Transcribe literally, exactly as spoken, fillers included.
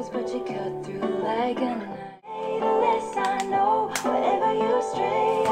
surface, but you cut through like a knife. The less I know, wherever you stray,